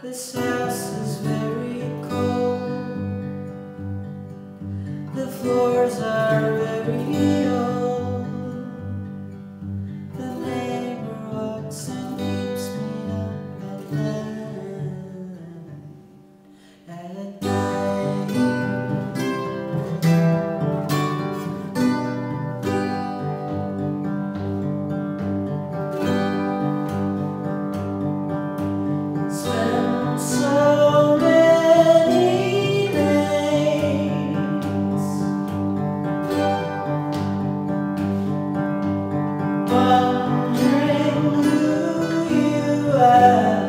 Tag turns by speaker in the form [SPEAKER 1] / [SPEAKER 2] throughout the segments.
[SPEAKER 1] This house is very cold. The floors are very old. The neighbor walks and keeps me up at night. At night. Spent so many nights wondering who you are.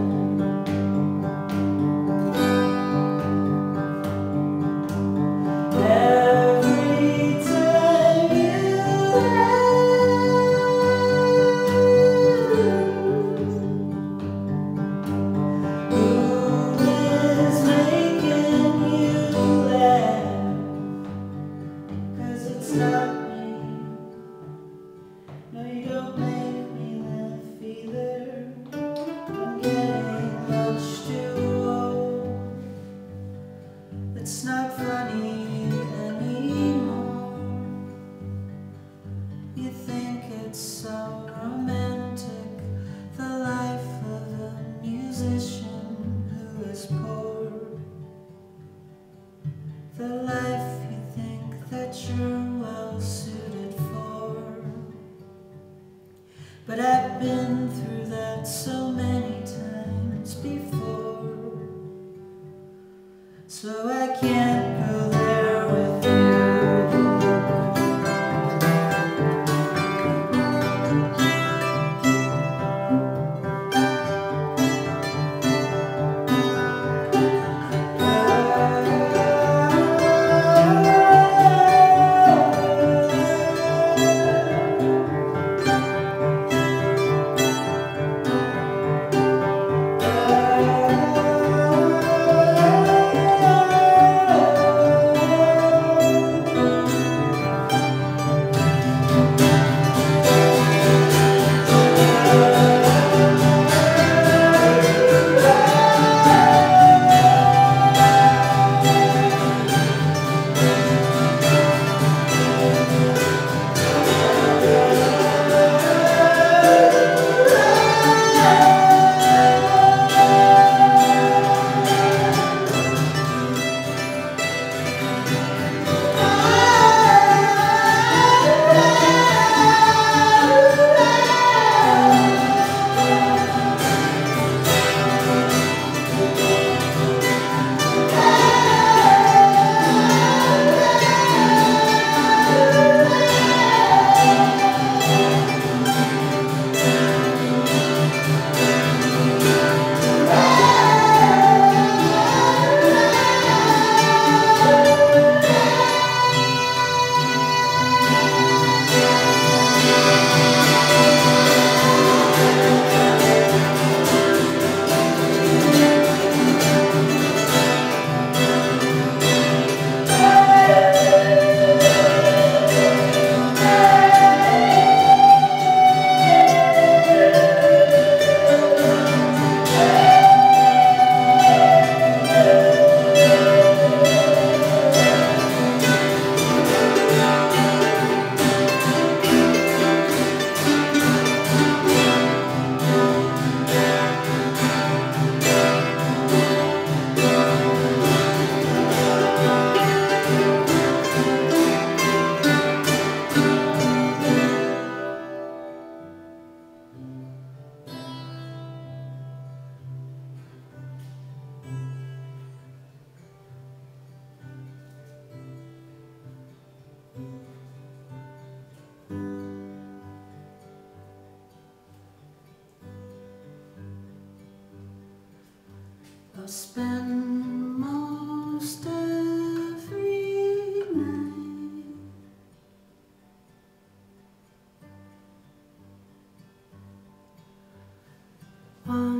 [SPEAKER 1] Every time you who is making you laugh? 'Cause it's not me. No, you don't make me laugh either. I'm getting much too old. It's not funny anymore. You think it's so romantic, the life of a musician who is poor. The life you think that you're well suited for. But I've been through that so many times before, so I can't go there with you. I'll spend most every night one